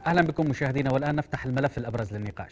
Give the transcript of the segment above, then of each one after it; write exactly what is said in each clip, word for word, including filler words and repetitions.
أهلا بكم مشاهدينا، والآن نفتح الملف الأبرز للنقاش.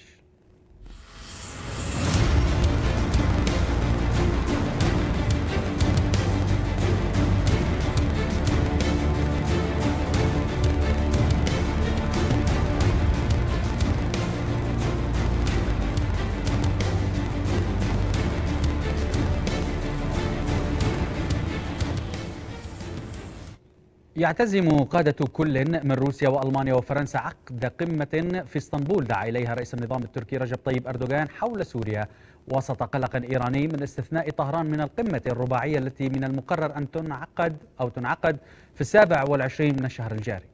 يعتزم قادة كل من روسيا وألمانيا وفرنسا عقد قمة في اسطنبول دعا إليها رئيس النظام التركي رجب طيب أردوغان حول سوريا، وسط قلق إيراني من استثناء طهران من القمة الرباعية التي من المقرر أن تنعقد أو تنعقد في السابع والعشرين من الشهر الجاري.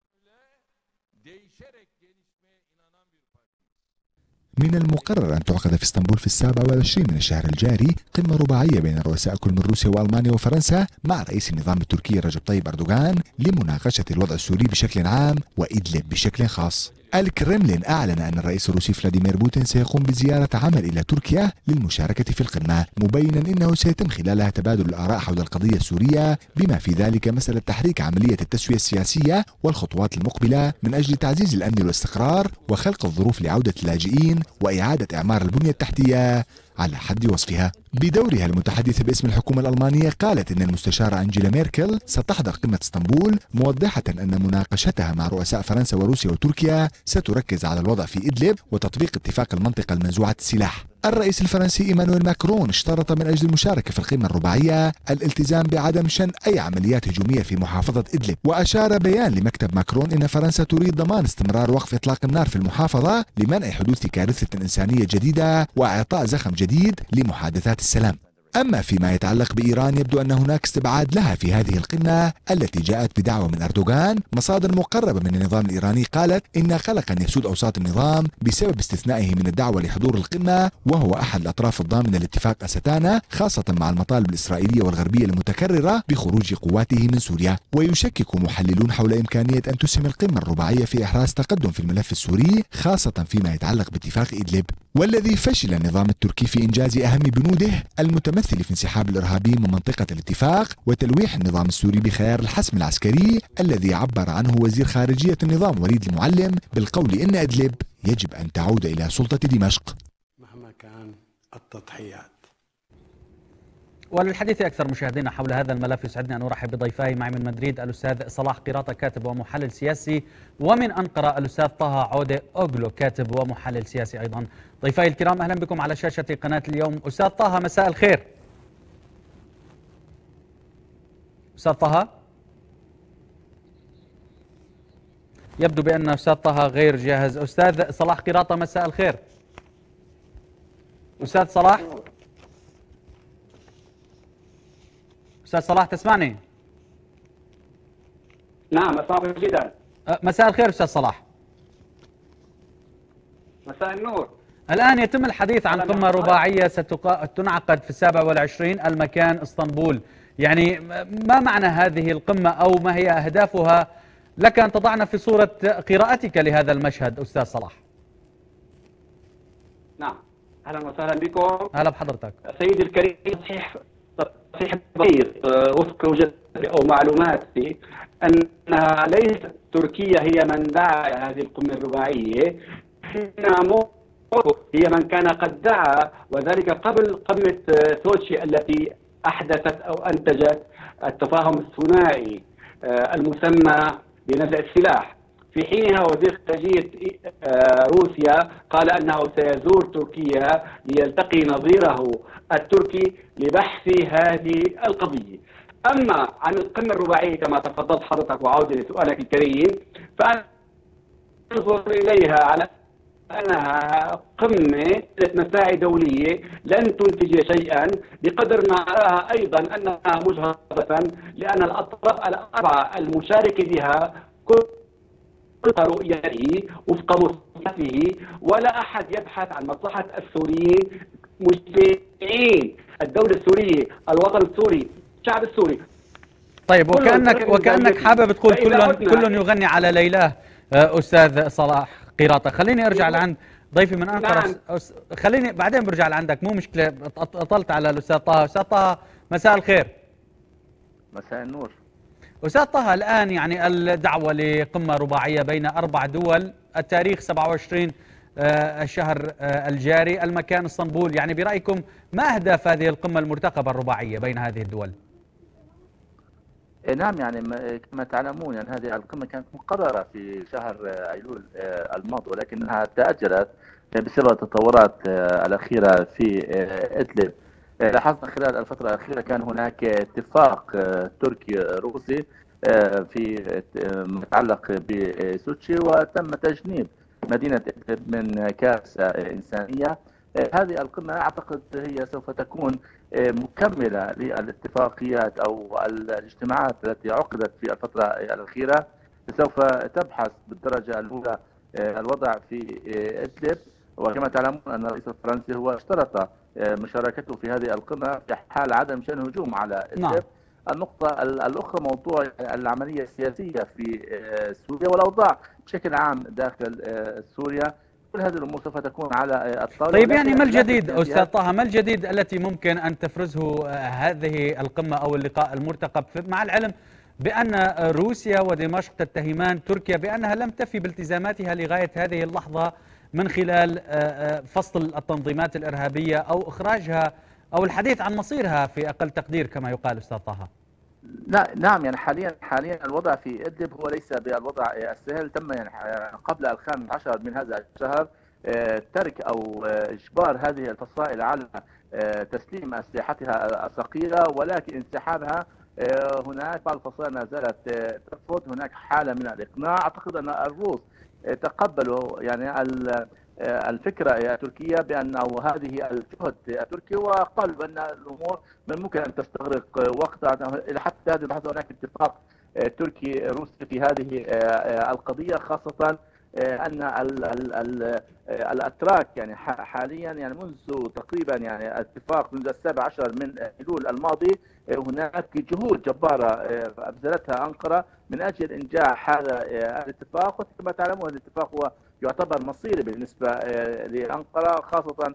من المقرر أن تعقد في اسطنبول في السابع والعشرين من الشهر الجاري قمة رباعية بين رؤساء كل من روسيا وألمانيا وفرنسا مع رئيس النظام التركي رجب طيب أردوغان لمناقشة الوضع السوري بشكل عام وإدلب بشكل خاص. الكرملين أعلن أن الرئيس الروسي فلاديمير بوتين سيقوم بزيارة عمل إلى تركيا للمشاركة في القمة، مبينا أنه سيتم خلالها تبادل الآراء حول القضية السورية بما في ذلك مسألة تحريك عملية التسوية السياسية والخطوات المقبلة من أجل تعزيز الأمن والاستقرار وخلق الظروف لعودة اللاجئين وإعادة إعمار البنية التحتية على حد وصفها. بدورها المتحدثة باسم الحكومة الألمانية قالت إن المستشارة أنجيلا ميركل ستحضر قمة اسطنبول، موضحة أن مناقشتها مع رؤساء فرنسا وروسيا وتركيا ستركز على الوضع في إدلب وتطبيق اتفاق المنطقة المنزوعة السلاح. الرئيس الفرنسي إيمانويل ماكرون اشترط من أجل المشاركة في القمة الرباعية الالتزام بعدم شن أي عمليات هجومية في محافظة إدلب. وأشار بيان لمكتب ماكرون إن فرنسا تريد ضمان استمرار وقف إطلاق النار في المحافظة لمنع حدوث كارثة إنسانية جديدة وإعطاء زخم جديد لمحادثات السلام. أما فيما يتعلق بإيران، يبدو أن هناك استبعاد لها في هذه القمة التي جاءت بدعوة من أردوغان. مصادر مقربة من النظام الإيراني قالت إن قلقا يسود أوساط النظام بسبب استثنائه من الدعوة لحضور القمة، وهو أحد الأطراف الضامنة لاتفاق أستانا، خاصة مع المطالب الإسرائيلية والغربية المتكررة بخروج قواته من سوريا. ويشكك محللون حول إمكانية أن تسهم القمة الرباعية في إحراز تقدم في الملف السوري، خاصة فيما يتعلق باتفاق إدلب، والذي فشل النظام التركي في إنجاز أهم بنوده المتمثل في انسحاب الإرهابيين من منطقة الاتفاق وتلويح النظام السوري بخيار الحسم العسكري الذي عبر عنه وزير خارجية النظام وليد المعلم بالقول إن إدلب يجب أن تعود إلى سلطة دمشق مهما كان التضحيات. وللحديث أكثر مشاهدينا حول هذا الملف يسعدني أن أرحب بضيفاي معي من مدريد الأستاذ صلاح قراطة كاتب ومحلل سياسي، ومن أنقرة الأستاذ طه عودة أوغلو كاتب ومحلل سياسي أيضا. ضيفاي الكرام أهلا بكم على شاشة قناة اليوم. أستاذ طه مساء الخير. أستاذ طه، يبدو بأن أستاذ طه غير جاهز. أستاذ صلاح قراطة مساء الخير. أستاذ صلاح، أستاذ صلاح تسمعني؟ نعم أسمعك جدا. مساء الخير أستاذ صلاح. مساء النور. الآن يتم الحديث عن قمة رباعية ستنعقد في السابع والعشرين، المكان اسطنبول. يعني ما معنى هذه القمة أو ما هي أهدافها؟ لك أن تضعنا في صورة قراءتك لهذا المشهد أستاذ صلاح. نعم، أهلا وسهلا بكم. أهلا بحضرتك. سيدي الكريم، صحيح صحيح بسيط وفق وجهة أو معلوماتي أنها ليست تركيا هي من دعا هذه القمة الرباعية، إنما هي من كان قد دعا، وذلك قبل قمة سوتشي التي أحدثت أو أنتجت التفاهم الثنائي المسمى بنزع السلاح. في حينها وزير خارجية روسيا قال أنه سيزور تركيا ليلتقي نظيره التركي لبحث هذه القضية. أما عن القمة الرباعية كما تفضلت حضرتك وعودة لسؤالك الكريم، فأنا أنظر إليها على أنها قمة مساعي دولية لن تنتج شيئا، بقدر ما أراها أيضا أنها مجهضة، لأن الأطراف الأربعة المشاركة بها كل رؤيته وفق مصلحته، ولا أحد يبحث عن مصلحة السوريين مجتمعين، الدولة السورية، الوطن السوري، الشعب السوري. طيب، وكأنك وكأنك حابب تقول كل كل يغني على ليلاه أستاذ صلاح قراطة. خليني أرجع لعند ضيفي من أنقرة. نعم. خليني بعدين برجع لعندك، مو مشكلة. أطلت على الأستاذ طه. أستاذ طه مساء الخير. مساء النور. أستاذ طه، الآن يعني الدعوة لقمة رباعية بين أربع دول، التاريخ سبعة وعشرين الشهر الجاري، المكان اسطنبول، يعني برأيكم ما أهداف هذه القمة المرتقبة الرباعية بين هذه الدول؟ نعم، يعني كما تعلمون يعني هذه القمة كانت مقررة في شهر أيلول الماضي، ولكنها تأجلت بسبب التطورات الأخيرة في إدلب. لاحظنا خلال الفترة الأخيرة كان هناك اتفاق تركي روسي في ما يتعلق بسوتشي، وتم تجنيب مدينة إدلب من كارثة إنسانية. هذه القمة أعتقد هي سوف تكون مكملة للاتفاقيات أو الاجتماعات التي عقدت في الفترة الأخيرة، سوف تبحث بالدرجة الأولى الوضع في إدلب. وكما تعلمون أن الرئيس الفرنسي هو اشترط مشاركته في هذه القمة في حال عدم شأن هجوم على إدلب. نعم. النقطة الأخرى موضوع العملية السياسية في سوريا والأوضاع بشكل عام داخل سوريا. كل هذه الأمور سوف تكون على الطاولة. طيب، يعني ما الجديد أستاذ طه، ما الجديد التي ممكن أن تفرزه هذه القمة أو اللقاء المرتقب، مع العلم بأن روسيا ودمشق تتهمان تركيا بأنها لم تفي بالتزاماتها لغاية هذه اللحظة من خلال فصل التنظيمات الإرهابية أو إخراجها أو الحديث عن مصيرها في أقل تقدير كما يقال أستاذ طه؟ نعم، يعني حاليا حاليا الوضع في إدلب هو ليس بالوضع السهل. تم يعني قبل الخامس عشر من هذا الشهر ترك أو إجبار هذه الفصائل على تسليم أسلحتها الثقيلة، ولكن انسحابها هناك بعض الفصائل ما زالت ترفض. هناك حالة من الإقناع. أعتقد أن الروس تقبلوا يعني الفكرة التركية بأن أو هذه الجهد التركي، وقالوا بأن الأمور من ممكن أن تستغرق وقت. إلى حتى هذه اللحظة هناك اتفاق تركي روسي في هذه القضية، خاصة أن ال ال ال الأتراك يعني حاليا يعني منذ تقريبا يعني اتفاق منذ السابع عشر من أيلول الماضي هناك جهود جبارة أبذلتها أنقرة من أجل إنجاح هذا الاتفاق. وكما تعلمون الاتفاق هو يعتبر مصيري بالنسبة لأنقرة، خاصة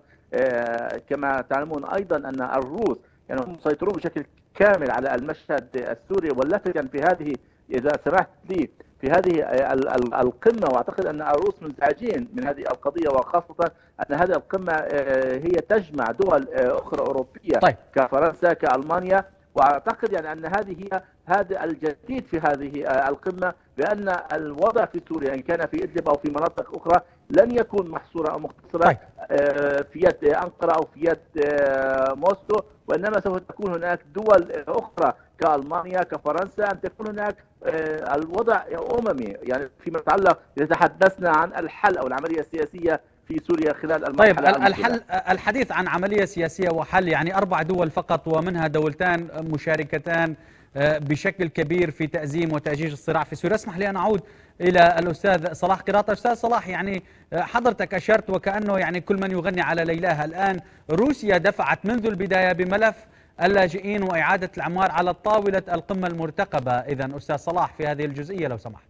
كما تعلمون أيضا أن الروس يعني هم مسيطرون بشكل كامل على المشهد السوري. واللافت في هذه، إذا سمحت لي، في هذه القمة، واعتقد ان الروس منزعجين من هذه القضية، وخاصة ان هذه القمة هي تجمع دول اخرى اوروبية. طيب. كفرنسا كألمانيا. واعتقد يعني ان هذه هي هذا الجديد في هذه القمة، بان الوضع في سوريا ان كان في ادلب او في مناطق اخرى لن يكون محصورا او مقتصرا طيب. في يد انقرة او في يد موسكو، وانما سوف تكون هناك دول اخرى كألمانيا كفرنسا أن تكون هناك الوضع أممي. يعني فيما يتعلق إذا تحدثنا عن الحل أو العملية السياسية في سوريا خلال المرحلة طيب الحل الحديث عن عملية سياسية وحل، يعني أربع دول فقط ومنها دولتان مشاركتان بشكل كبير في تأزيم وتأجيج الصراع في سوريا. اسمح لي أن أعود إلى الأستاذ صلاح قراطة. أستاذ صلاح، يعني حضرتك أشرت وكأنه يعني كل من يغني على ليلاها. الآن روسيا دفعت منذ البداية بملف اللاجئين وإعادة الأعمار على طاولة القمة المرتقبة. إذن أستاذ صلاح في هذه الجزئية لو سمحت.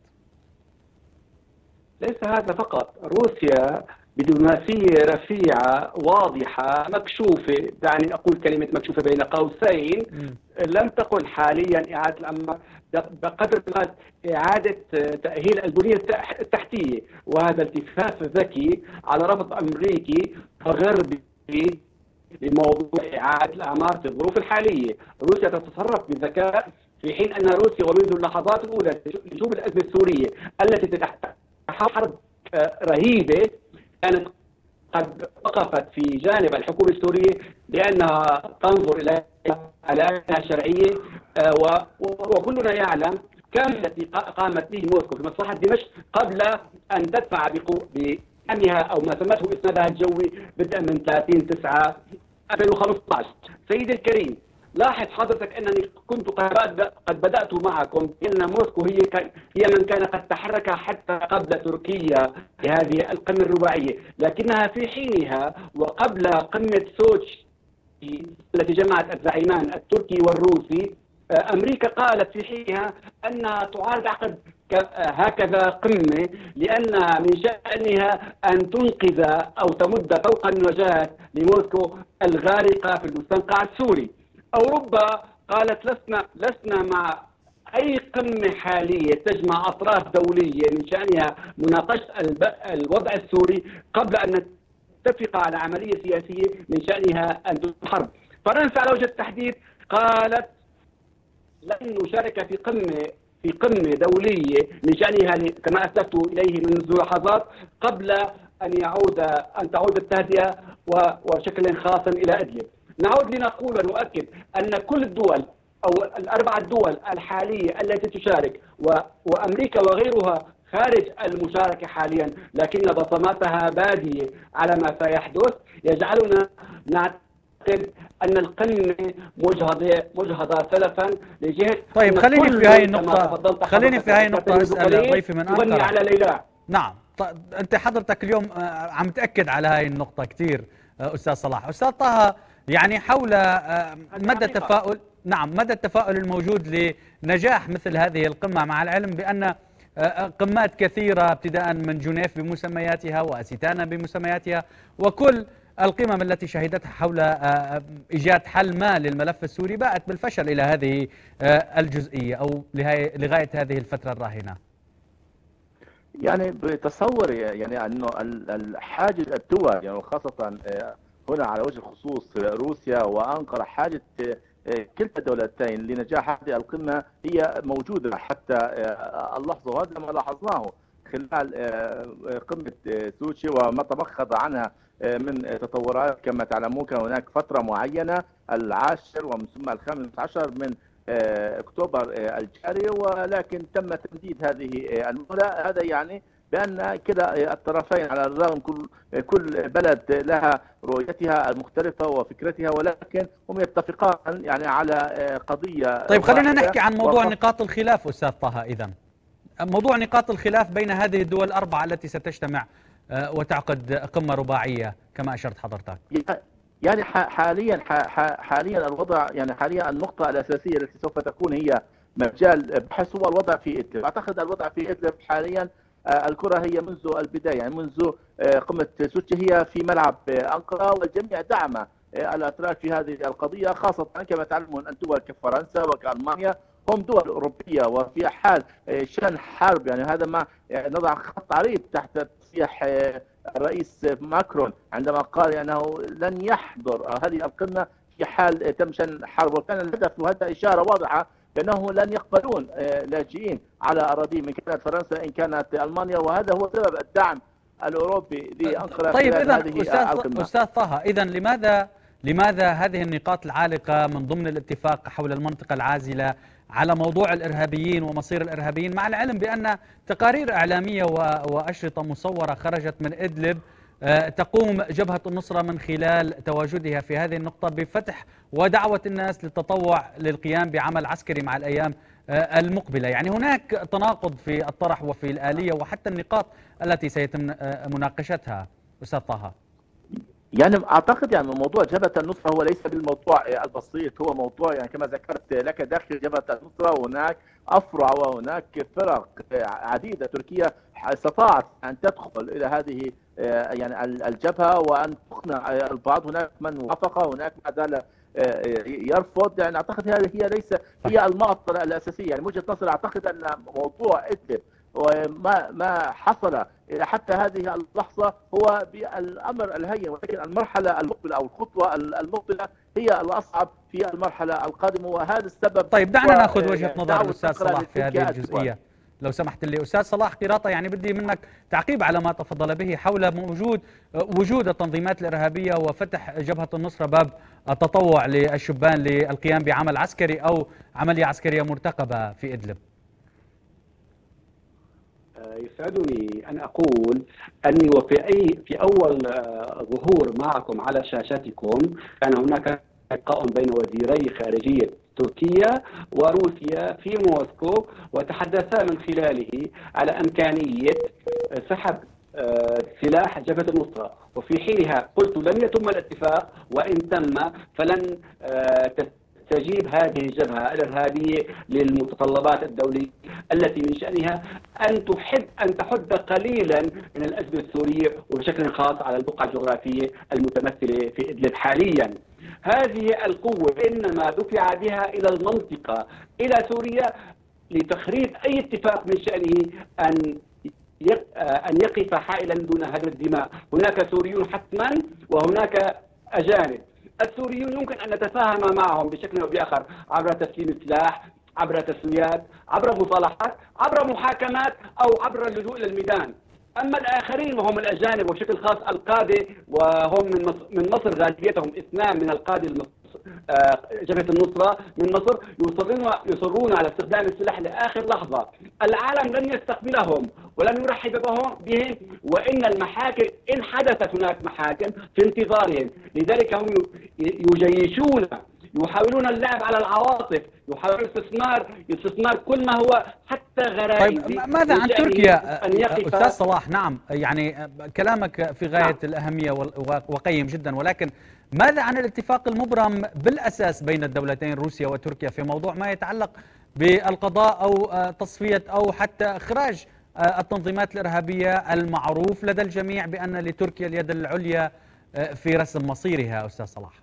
ليس هذا فقط، روسيا بدبلوماسية رفيعة واضحة مكشوفة، دعني أقول كلمة مكشوفة بين قوسين، م. لم تقل حاليا إعادة الأمر بقدر ما إعادة تأهيل البنية التحتية، وهذا التفاف ذكي على رفض أمريكي وغربي لموضوع إعادة الأعمار في الظروف الحالية. روسيا تتصرف بذكاء، في حين أن روسيا ومنذ اللحظات الأولى لشوف الأزمة السورية التي تحت حرب رهيبة كانت قد وقفت في جانب الحكومة السورية لأنها تنظر إلى على أنها شرعية، وكلنا يعلم كم التي قامت به موسكو في مصلحة دمشق قبل أن تدفع بأمنها أو ما سمته إسنادها الجوي بدءا من ثلاثين تسعة ألفين وخمسة عشر. سيدي الكريم، لاحظ حضرتك أنني كنت قد بدأت معكم بأن موسكو هي هي من كان قد تحرك حتى قبل تركيا في هذه القمة الرباعية، لكنها في حينها وقبل قمة سوتشي التي جمعت الزعيمان التركي والروسي، أمريكا قالت في حينها أنها تعارض عقد هكذا قمة لأن من شأنها أن تنقذ أو تمد فوق النجاة لموسكو الغارقة في المستنقع السوري. أوروبا قالت لسنا لسنا مع أي قمة حالية تجمع أطراف دولية من شأنها مناقشة الوضع السوري قبل أن نتفق على عملية سياسية من شأنها أن تحرب. فرنسا على وجه التحديد قالت لن نشارك في قمة في قمة دولية من شأنها كما أسلفت إليه منذ لحظات قبل أن يعود أن تعود التهدئة وشكل خاص إلى إدلب. نعود لنقول ونؤكد أن كل الدول أو الأربع الدول الحالية التي تشارك وأمريكا وغيرها خارج المشاركة حاليا لكن بصماتها بادية على ما سيحدث يجعلنا نعتقد أن القمة مجهضة مجهضة سلفا لجهة. طيب خليني في هاي النقطة خليني في هاي النقطة أسأل ضيفي من أنقرة على ليلى. نعم طيب أنت حضرتك اليوم عم تأكد على هاي النقطة كثير أستاذ صلاح. أستاذ طه، يعني حول مدى التفاؤل نعم مدى التفاؤل الموجود لنجاح مثل هذه القمة، مع العلم بأن قمات كثيرة ابتداء من جنيف بمسمياتها وأسيتانا بمسمياتها وكل القمم التي شهدتها حول إيجاد حل ما للملف السوري باءت بالفشل إلى هذه الجزئية أو لغاية هذه الفترة الراهنة. يعني بتصور يعني أنه الحاجز الدول يعني خاصة هنا على وجه الخصوص روسيا وأنقرة حاجة كلتا الدولتين لنجاح هذه القمة هي موجودة حتى اللحظة، وهذا ما لاحظناه خلال قمة سوتشي وما تمخض عنها من تطورات. كما تعلمون كان هناك فترة معينة العاشر ومن ثم الخامس عشر من أكتوبر الجاري، ولكن تم تمديد هذه المهلة. هذا يعني بأن كده الطرفين على الرغم كل كل بلد لها رؤيتها المختلفة وفكرتها، ولكن هم يتفقان يعني على قضية. طيب خلينا نحكي عن موضوع نقاط الخلاف أستاذ طه. إذا موضوع نقاط الخلاف بين هذه الدول الأربعة التي ستجتمع وتعقد قمة رباعية كما أشرت حضرتك. يعني حاليا حاليا الوضع يعني حاليا النقطة الأساسية التي سوف تكون هي مجال بحث هو الوضع في إدلب. أعتقد الوضع في إدلب حاليا الكرة هي منذ البداية، يعني منذ قمة سوتشي هي في ملعب أنقرة، والجميع دعم الأتراك في هذه القضية، خاصة كما تعلمون أن دول كفرنسا وكألمانيا هم دول أوروبية وفي حال شن حرب. يعني هذا ما نضع خط عريض تحت تصريح الرئيس ماكرون عندما قال أنه لن يحضر هذه القمة في حال تم شن حرب، وكان الهدف وهذا إشارة واضحة بأنه لن يقبلون لاجئين على أراضيهم إن كانت فرنسا إن كانت ألمانيا، وهذا هو سبب الدعم الأوروبي لأنقرة. طيب إذا أستاذ أستاذ طه، إذا لماذا لماذا هذه النقاط العالقة من ضمن الاتفاق حول المنطقة العازلة على موضوع الإرهابيين ومصير الإرهابيين، مع العلم بأن تقارير إعلامية وأشرطة مصورة خرجت من إدلب تقوم جبهة النصرة من خلال تواجدها في هذه النقطة بفتح ودعوة الناس للتطوع للقيام بعمل عسكري مع الأيام المقبلة؟ يعني هناك تناقض في الطرح وفي الآلية وحتى النقاط التي سيتم مناقشتها أستاذ طه. يعني اعتقد يعني موضوع جبهة النصرة هو ليس بالموضوع البسيط، هو موضوع يعني كما ذكرت لك داخل جبهة النصرة وهناك افرع وهناك فرق عديدة. تركيا استطاعت ان تدخل الى هذه يعني الجبهة وان تقنع البعض، هناك من وافق هناك ما زال يرفض. يعني اعتقد هذه هي ليس هي المعطلة الاساسية. يعني من وجهة نظري اعتقد ان موضوع ادلب وما ما حصل إلى حتى هذه اللحظة هو بالأمر الهين، ولكن المرحلة المقبلة أو الخطوة المقبلة هي الأصعب في المرحلة القادمة، وهذا السبب. طيب دعنا نأخذ وجهة نظر الأستاذ صلاح في هذه الجزئية لو سمحت لي. أستاذ صلاح قراطة، يعني بدي منك تعقيب على ما تفضل به حول وجود وجود التنظيمات الإرهابية وفتح جبهة النصرة باب التطوع للشبان للقيام بعمل عسكري أو عملية عسكرية مرتقبة في إدلب. يسعدني أن أقول أني وفي أي في أول ظهور معكم على شاشاتكم كان هناك لقاء بين وزيري خارجية تركيا وروسيا في موسكو، وتحدثا من خلاله على إمكانية سحب سلاح جبهة النصرة، وفي حينها قلت لن يتم الاتفاق، وإن تم فلن تستجيب هذه الجبهة الإرهابية للمتطلبات الدولية التي من شأنها أن تحد أن تحد قليلا من الأزمة السورية وبشكل خاص على البقعة الجغرافية المتمثلة في إدلب حاليا. هذه القوة إنما دفع بها إلى المنطقة إلى سوريا لتخريب أي اتفاق من شأنه أن أن يقف حائلا دون هدر الدماء. هناك سوريون حتما وهناك أجانب. السوريون يمكن أن نتفاهم معهم بشكل أو بآخر عبر تسليم السلاح، عبر تسويات، عبر مصالحات، عبر محاكمات، أو عبر اللجوء إلى الميدان. أما الآخرين وهم الأجانب وبشكل خاص القادة، وهم من مصر, من مصر غالبيتهم اثنان من القادة المصر جبهة النصرة من مصر، يصرون يصرون على استخدام السلاح لآخر لحظة. العالم لن يستقبلهم ولن يرحب بهم بهم وإن المحاكم إن حدثت هناك محاكم في انتظارهم. لذلك هم يجيشون، يحاولون اللعب على العواطف، يحاولون استثمار استثمار كل ما هو حتى غرائزي. طيب ماذا عن تركيا أستاذ صلاح؟ نعم يعني كلامك في غاية نعم. الأهمية وقيم جدا، ولكن ماذا عن الاتفاق المبرم بالأساس بين الدولتين روسيا وتركيا في موضوع ما يتعلق بالقضاء أو تصفية أو حتى إخراج التنظيمات الإرهابية المعروف لدى الجميع بأن لتركيا اليد العليا في رسم مصيرها؟ أستاذ صلاح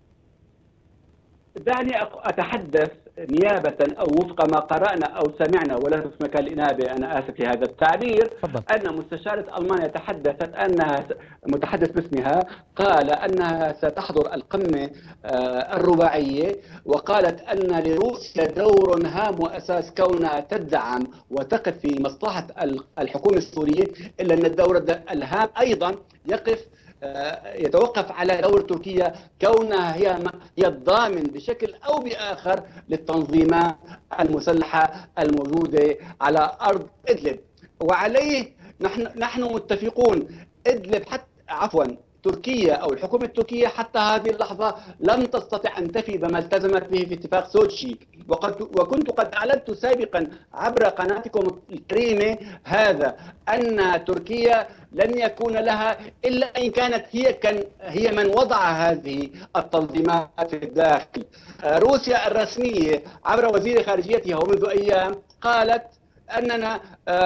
دعني أتحدث نيابة أو وفق ما قرأنا أو سمعنا، ولا في مكان الإنابة، أنا آسف في هذا التعبير. فضل. أن مستشارة ألمانيا تحدثت أنها متحدث باسمها قال أنها ستحضر القمة الرباعية، وقالت أن لروسيا دور هام وأساس كونها تدعم وتقف في مصلحة الحكومة السورية، إلا أن الدور الهام أيضا يقف يتوقف على دور تركيا كونها هي هي الضامن بشكل أو بآخر للتنظيمات المسلحة الموجودة على أرض إدلب. وعليه نحن نحن متفقون. إدلب حتى عفوا تركيا أو الحكومة التركية حتى هذه اللحظة لم تستطع أن تفي بما التزمت به في اتفاق سوتشي، وقد وكنت قد أعلنت سابقا عبر قناتكم الكريمة هذا أن تركيا لن يكون لها إلا إن كانت هي كان هي من وضع هذه التنظيمات في الداخل. روسيا الرسمية عبر وزير خارجيتها ومنذ أيام قالت أننا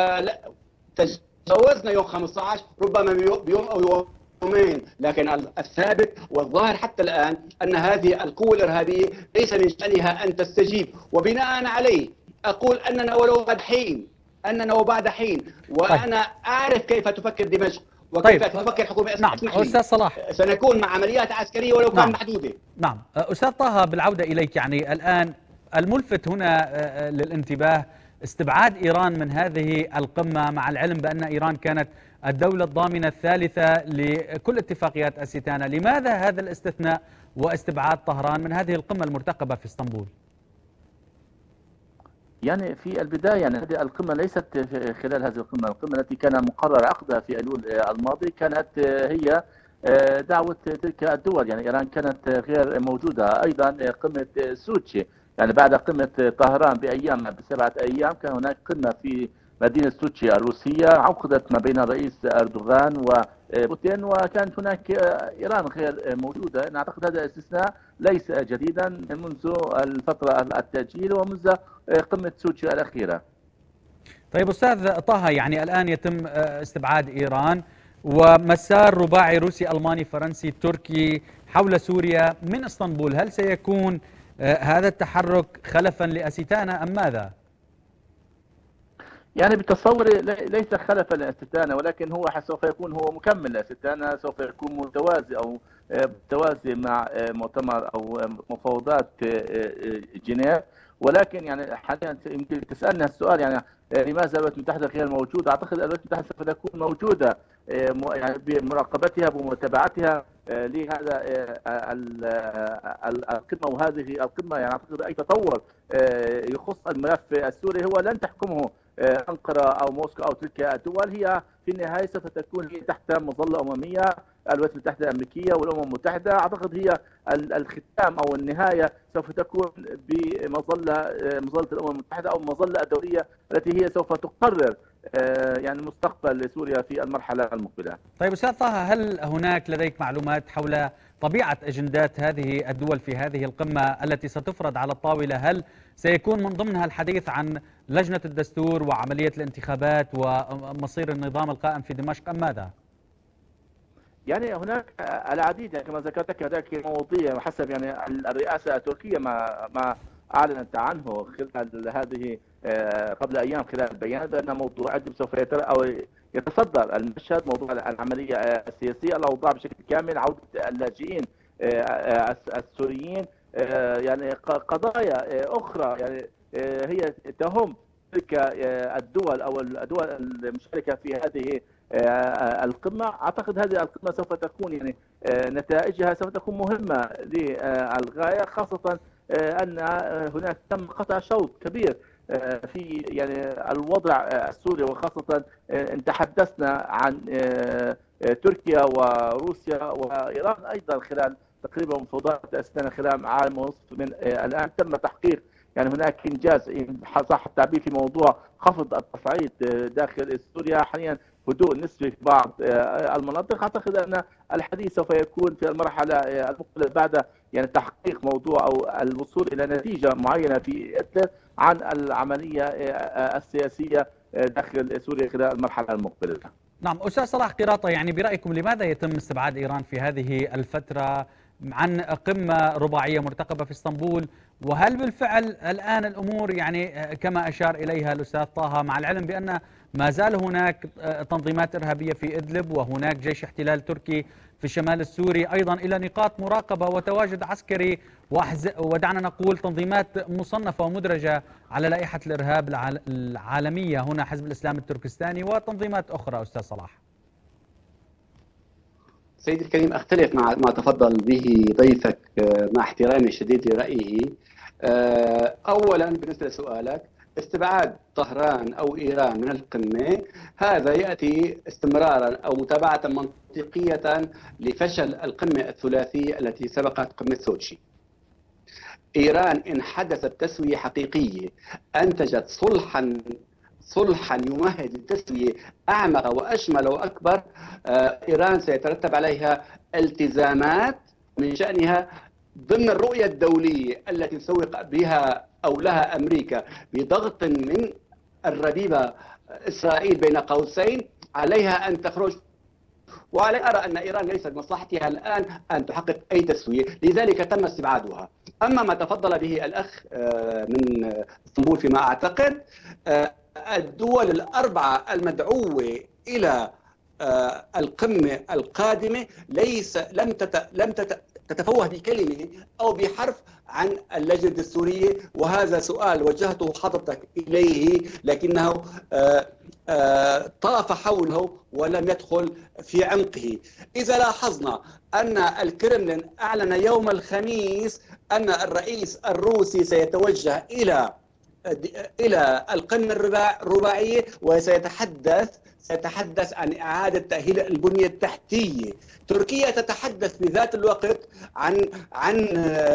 تجاوزنا يوم خمسة عشر ربما بيوم أو يوم يومين، لكن الثابت والظاهر حتى الآن أن هذه القوة الإرهابية ليس من شأنها أن تستجيب. وبناء عليه أقول أننا ولو بعد حين أننا وبعد حين وأنا أعرف كيف تفكر دمشق وكيف طيب. تفكر حكومة. نعم أستاذ صلاح، سنكون مع عمليات عسكرية ولو كان نعم. محدودة. نعم أستاذ طه، بالعودة إليك، يعني الآن الملفت هنا للانتباه استبعاد إيران من هذه القمة، مع العلم بأن إيران كانت الدولة الضامنة الثالثة لكل اتفاقيات أستانا. لماذا هذا الاستثناء واستبعاد طهران من هذه القمة المرتقبة في اسطنبول؟ يعني في البداية يعني هذه القمة ليست خلال هذه القمة، القمة التي كان مقرر عقدها في أيلول الماضي كانت هي دعوة تلك الدول. يعني إيران كانت غير موجودة. أيضا قمة سوتشي يعني بعد قمة طهران بأيام بسبعة أيام كان هناك قمة في مدينة سوتشي الروسية عقدت ما بين الرئيس أردوغان وبوتين، وكانت هناك إيران غير موجودة. أنا أعتقد هذا الاستثناء ليس جديدا منذ الفترة التأجيل ومنذ قمة سوتشي الأخيرة. طيب أستاذ طه، يعني الآن يتم استبعاد إيران ومسار رباعي روسي ألماني فرنسي تركي حول سوريا من اسطنبول، هل سيكون هذا التحرك خلفا لأستانا أم ماذا؟ يعني بتصوري ليس خلفا لاستانا، ولكن هو سوف يكون هو مكمل لاستانا، سوف يكون متوازي او متوازي مع مؤتمر او مفاوضات جنيف. ولكن يعني حاليا يمكن تسالنا السؤال يعني لماذا الولايات المتحده غير موجوده؟ اعتقد الولايات المتحده سوف تكون موجوده يعني بمراقبتها ومتابعتها لهذا القمه، وهذه القمه يعني اعتقد اي تطور يخص الملف السوري هو لن تحكمه أنقرة أو موسكو أو تلك الدول. هي في النهاية سوف تكون هي تحت مظلة أممية، الولايات المتحدة الأمريكية والأمم المتحدة. أعتقد هي الختام أو النهاية سوف تكون بمظلة مظلة الأمم المتحدة أو المظلة الدولية التي هي سوف تقرر يعني مستقبل لسوريا في المرحلة المقبلة. طيب أستاذ طه، هل هناك لديك معلومات حول طبيعة أجندات هذه الدول في هذه القمة التي ستفرض على الطاولة؟ هل سيكون من ضمنها الحديث عن لجنة الدستور وعملية الانتخابات ومصير النظام القائم في دمشق أم ماذا؟ يعني هناك العديد يعني كما ذكرت هناك مواضيع وحسب يعني الرئاسة التركية ما ما أعلنت عنه خلال هذه قبل أيام خلال البيان بأن موضوع إدلب سوف يتر أو يتصدر المشهد، موضوع العملية السياسية، الأوضاع بشكل كامل، عودة اللاجئين السوريين، يعني قضايا أخرى يعني هي تهم تلك الدول أو الدول المشاركة في هذه القمة. أعتقد هذه القمة سوف تكون يعني نتائجها سوف تكون مهمة للغاية، خاصة أن هناك تم قطع شوط كبير في يعني الوضع السوري، وخاصة إن تحدثنا عن تركيا وروسيا وإيران أيضا خلال تقريبا مفاوضات السنة خلال عام ونصف من الآن تم تحقيق يعني هناك إنجاز إن صح التعبير في موضوع خفض التصعيد داخل سوريا، حاليا هدوء نسبي في بعض المناطق. أعتقد أن الحديث سوف يكون في المرحلة المقبلة بعد يعني تحقيق موضوع أو الوصول إلى نتيجة معينة في إدلب عن العملية السياسية داخل سوريا خلال المرحلة المقبلة. نعم أستاذ صلاح قراطة، يعني برأيكم لماذا يتم استبعاد إيران في هذه الفترة عن قمة رباعية مرتقبة في اسطنبول؟ وهل بالفعل الآن الأمور يعني كما أشار إليها الأستاذ طه، مع العلم بأن ما زال هناك تنظيمات إرهابية في إدلب وهناك جيش احتلال تركي في الشمال السوري أيضا إلى نقاط مراقبة وتواجد عسكري ودعنا نقول تنظيمات مصنفة ومدرجة على لائحة الإرهاب العالمية، هنا حزب الإسلام التركستاني وتنظيمات أخرى؟ أستاذ صلاح. سيدي الكريم، أختلف مع ما تفضل به ضيفك مع احترامي الشديد لرأيه. أولا بالنسبة لسؤالك، استبعاد طهران أو إيران من القمة هذا يأتي استمرارا أو متابعة منطقية لفشل القمة الثلاثية التي سبقت قمة سوتشي. إيران إن حدثت تسوية حقيقية أنتجت صلحا صلحا يمهد للتسوية أعمق وأشمل وأكبر، إيران سيترتب عليها التزامات من شأنها ضمن الرؤية الدولية التي تسوق بها أو لها أمريكا بضغط من الربيبة إسرائيل بين قوسين، عليها أن تخرج. وعلي أرى أن إيران ليس بمصلحتها الآن أن تحقق أي تسوية، لذلك تم استبعادها. أما ما تفضل به الأخ من اسطنبول فيما أعتقد، الدول الأربعة المدعوة إلى القمة القادمة ليس لم تت لم تت تتفوه بكلمة أو بحرف عن اللجنة السورية، وهذا سؤال وجهته حضرتك إليه لكنه آآ آآ طاف حوله ولم يدخل في عمقه. إذا لاحظنا أن الكرملين أعلن يوم الخميس أن الرئيس الروسي سيتوجه إلى إلى القمة الرباعية وسيتحدث سيتحدث عن إعادة تأهيل البنية التحتية. تركيا تتحدث بذات الوقت عن عن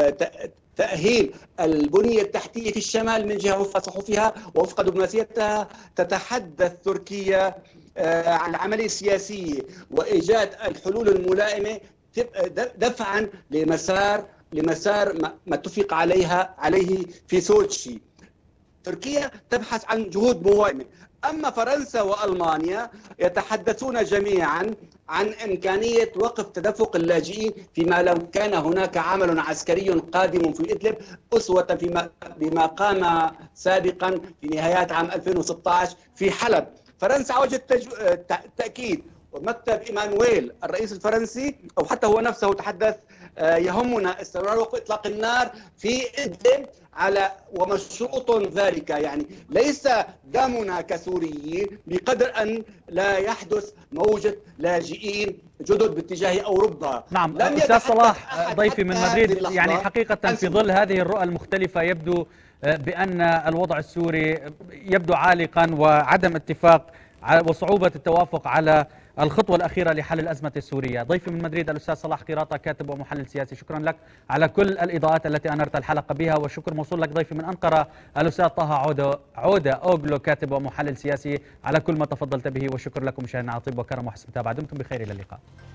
تأهيل البنية التحتية في الشمال من جهة وفق صحفها ووفق دبلوماسيتها. تتحدث تركيا عن عملية سياسية وإيجاد الحلول الملائمة دفعا لمسار لمسار ما اتفق عليها عليه في سوتشي. تركيا تبحث عن جهود موائمة. أما فرنسا وألمانيا يتحدثون جميعا عن إمكانية وقف تدفق اللاجئين فيما لو كان هناك عمل عسكري قادم في إدلب أسوة فيما بما قام سابقا في نهايات عام ألفين وستة عشر في حلب. فرنسا وجدت تأكيد، ومكتب إيمانويل الرئيس الفرنسي أو حتى هو نفسه تحدث يهمنا استمرار وقف إطلاق النار في إدلب على ومشروط ذلك، يعني ليس دمنا كسوريين بقدر أن لا يحدث موجة لاجئين جدد باتجاه أوروبا. نعم أستاذ صلاح ضيفي من مدريد، يعني حقيقة في ظل هذه الرؤى المختلفة يبدو بأن الوضع السوري يبدو عالقا وعدم اتفاق وصعوبة التوافق على الخطوة الأخيرة لحل الأزمة السورية. ضيفي من مدريد الأستاذ صلاح قراطة كاتب ومحلل سياسي، شكرا لك على كل الإضاءات التي أنرت الحلقة بها، والشكر موصول لك ضيفي من أنقرة الأستاذ طه عودة عودة أوغلو كاتب ومحلل سياسي على كل ما تفضلت به، والشكر لكم مشاهدينا على طيب وكرم وحسن متابعة. دمتم بخير، إلى اللقاء.